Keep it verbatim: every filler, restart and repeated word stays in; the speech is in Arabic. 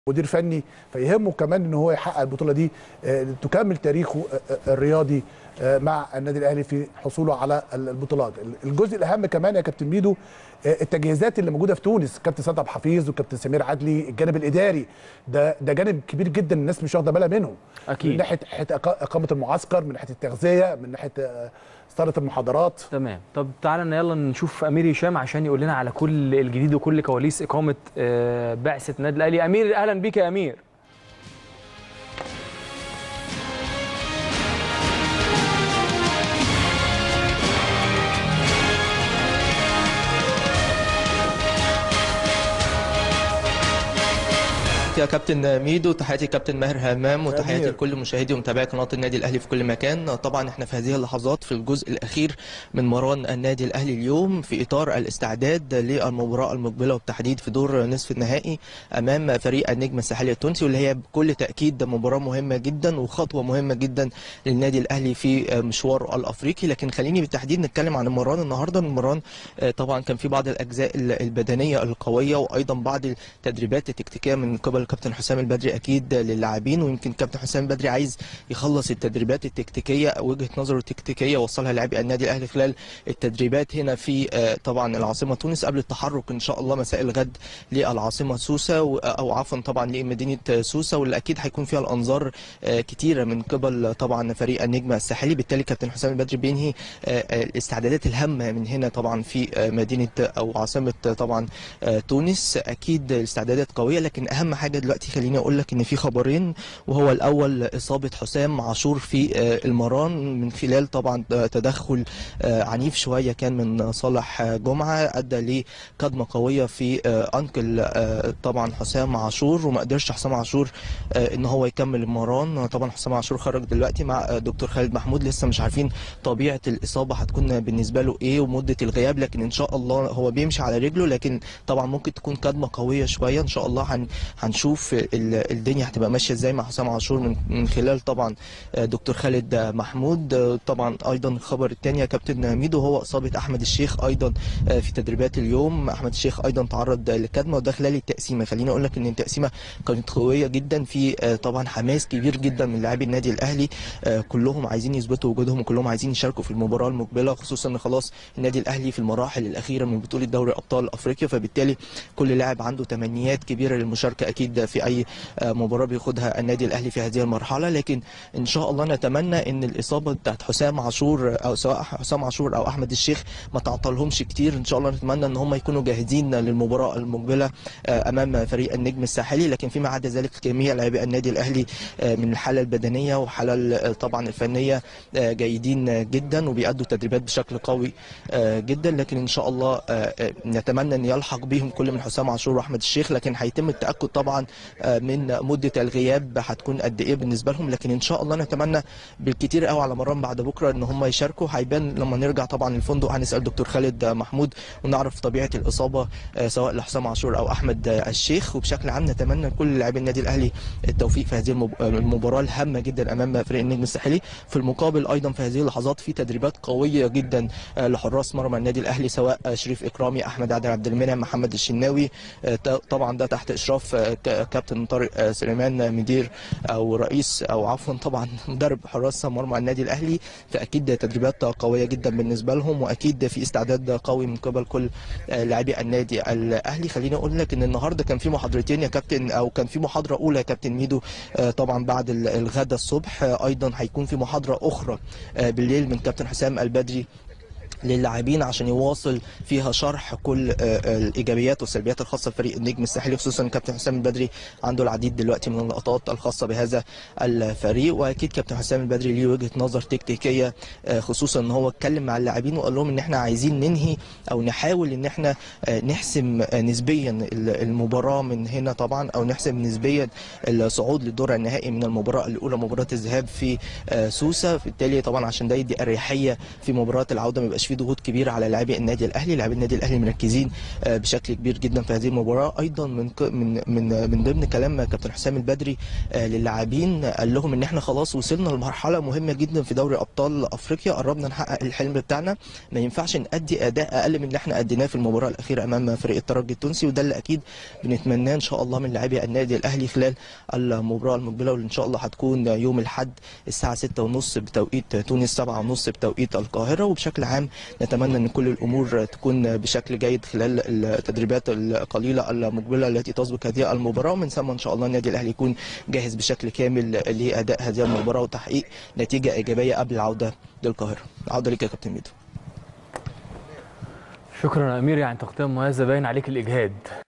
مدير فني، فيهمه كمان ان هو يحقق البطوله دي تكمل تاريخه الرياضي مع النادي الاهلي في حصوله على البطولات. الجزء الاهم كمان يا كابتن ميدو التجهيزات اللي موجوده في تونس، كابتن سيد عبد الحفيظ وكابتن سمير عدلي، الجانب الاداري ده ده جانب كبير جدا الناس مش واخده بالها منه. اكيد من ناحيه اقامه المعسكر، من ناحيه التغذيه، من ناحيه صاله المحاضرات. تمام. طب تعالى يلا نشوف امير هشام عشان يقول لنا على كل الجديد وكل كواليس اقامه بعثه النادي الاهلي. امير اهلا بيك يا امير. يا كابتن ميدو، تحياتي كابتن ماهر همام، وتحياتي لكل مشاهدي ومتابعي قناه النادي الاهلي في كل مكان. طبعا احنا في هذه اللحظات في الجزء الاخير من مران النادي الاهلي اليوم في اطار الاستعداد للمباراه المقبله وبالتحديد في دور نصف النهائي امام فريق النجم الساحلي التونسي، واللي هي بكل تاكيد مباراه مهمه جدا وخطوه مهمه جدا للنادي الاهلي في مشواره الافريقي. لكن خليني بالتحديد نتكلم عن المران النهارده. المران طبعا كان في بعض الاجزاء البدنيه القويه وايضا بعض التدريبات التكتيكيه من قبل كابتن حسام البدري اكيد للاعبين، ويمكن كابتن حسام البدري عايز يخلص التدريبات التكتيكيه او وجهه نظره التكتيكيه وصلها لاعبي النادي الاهلي خلال التدريبات هنا في طبعا العاصمه تونس قبل التحرك ان شاء الله مساء الغد للعاصمه سوسه، او عفوا طبعا لمدينه سوسه، واللي اكيد هيكون فيها الانظار كتيره من قبل طبعا فريق النجم الساحلي. بالتالي كابتن حسام البدري بينهي الاستعدادات الهامه من هنا طبعا في مدينه او عاصمه طبعا تونس. اكيد الاستعدادات قويه، لكن اهم حاجه دلوقتي خليني اقول لك ان في خبرين، وهو الاول اصابه حسام عاشور في المران من خلال طبعا تدخل عنيف شويه كان من صالح جمعه ادى لكدمه قويه في انكل طبعا حسام عاشور، وما قدرش حسام عاشور ان هو يكمل المران. طبعا حسام عاشور خرج دلوقتي مع دكتور خالد محمود، لسه مش عارفين طبيعه الاصابه هتكون بالنسبه له ايه ومده الغياب، لكن ان شاء الله هو بيمشي على رجله، لكن طبعا ممكن تكون كدمه قويه شويه. ان شاء الله هنشوف الدنيا هتبقى ماشيه ازاي مع حسام عاشور من من خلال طبعا دكتور خالد محمود. طبعا ايضا الخبر الثاني يا كابتن ميدو هو اصابه احمد الشيخ ايضا في تدريبات اليوم. احمد الشيخ ايضا تعرض لكدمه وده خلال التقسيمه. خليني اقول لك ان التقسيمه كانت قويه جدا، في طبعا حماس كبير جدا من لاعبي النادي الاهلي، كلهم عايزين يثبتوا وجودهم وكلهم عايزين يشاركوا في المباراه المقبله، خصوصا ان خلاص النادي الاهلي في المراحل الاخيره من بطوله دوري ابطال افريقيا، فبالتالي كل لاعب عنده تمنيات كبيره للمشاركه اكيد في اي مباراه بياخدها النادي الاهلي في هذه المرحله. لكن ان شاء الله نتمنى ان الاصابه بتاعت حسام عاشور او سواء حسام عاشور او احمد الشيخ ما تعطلهمش كتير. ان شاء الله نتمنى ان هم يكونوا جاهزين للمباراه المقبله امام فريق النجم الساحلي. لكن فيما عدا ذلك جميع لاعبي النادي الاهلي من الحاله البدنيه وحاله طبعا الفنيه جيدين جدا وبيأدوا تدريبات بشكل قوي جدا. لكن ان شاء الله نتمنى ان يلحق بهم كل من حسام عاشور واحمد الشيخ، لكن هيتم التاكد طبعا من مده الغياب هتكون قد ايه بالنسبه لهم. لكن ان شاء الله نتمنى بالكتير قوي على مران بعد بكره ان هم يشاركوا. هيبان لما نرجع طبعا الفندق، هنسال دكتور خالد محمود ونعرف طبيعه الاصابه سواء لحسام عاشور او احمد الشيخ. وبشكل عام نتمنى لكل لاعبي النادي الاهلي التوفيق في هذه المباراه الهامه جدا امام فريق النجم الساحلي. في المقابل ايضا في هذه اللحظات في تدريبات قويه جدا لحراس مرمى النادي الاهلي، سواء شريف اكرامي، احمد عادل عبد المنعم، محمد الشناوي، طبعا ده تحت اشراف كابتن طارق سليمان مدير او رئيس او عفوا طبعا مدرب حراس مرمى النادي الاهلي. فاكيد تدريبات قويه جدا بالنسبه لهم، واكيد في استعداد قوي من قبل كل لاعبي النادي الاهلي. خليني اقول لك ان النهارده كان في محاضرتين يا كابتن، او كان في محاضره اولى يا كابتن ميدو طبعا بعد الغداء الصبح، ايضا هيكون في محاضره اخرى بالليل من كابتن حسام البدري للاعبين عشان يواصل فيها شرح كل الايجابيات والسلبيات الخاصه بفريق النجم الساحلي، خصوصا كابتن حسام البدري عنده العديد دلوقتي من اللقطات الخاصه بهذا الفريق. واكيد كابتن حسام البدري ليه وجهه نظر تكتيكيه، خصوصا ان هو اتكلم مع اللاعبين وقال لهم ان احنا عايزين ننهي او نحاول ان احنا نحسم نسبيا المباراه من هنا طبعا، او نحسم نسبيا الصعود للدور النهائي من المباراه الاولى مباراه الذهاب في سوسه. بالتالي طبعا عشان ده يدي اريحيه في مباراه العوده ما يبقاش يبقاش في ضغوط كبيره على لاعبي النادي الاهلي. لاعبي النادي الاهلي مركزين بشكل كبير جدا في هذه المباراه. ايضا من من من من ضمن كلام كابتن حسام البدري للاعبين، قال لهم ان احنا خلاص وصلنا لمرحله مهمه جدا في دوري ابطال افريقيا، قربنا نحقق الحلم بتاعنا، ما ينفعش نأدي اداء اقل من اللي احنا اديناه في المباراه الاخيره امام فريق الترجي التونسي، وده اللي اكيد بنتمناه ان شاء الله من لاعبي النادي الاهلي خلال المباراه المقبله، واللي ان شاء الله هتكون يوم الاحد الساعه ستة وثلاثين بتوقيت تونس، سبعة وثلاثين بتوقيت القاهره. وبشكل عام نتمنى ان كل الامور تكون بشكل جيد خلال التدريبات القليله المقبله التي تسبق هذه المباراه، ومن ثم ان شاء الله النادي الاهلي يكون جاهز بشكل كامل لاداء هذه المباراه وتحقيق نتيجه ايجابيه قبل العوده للقاهره. عوده لك يا كابتن ميدو. شكرا يا امير، يعني تغطيه مميزه، باين عليك الاجهاد.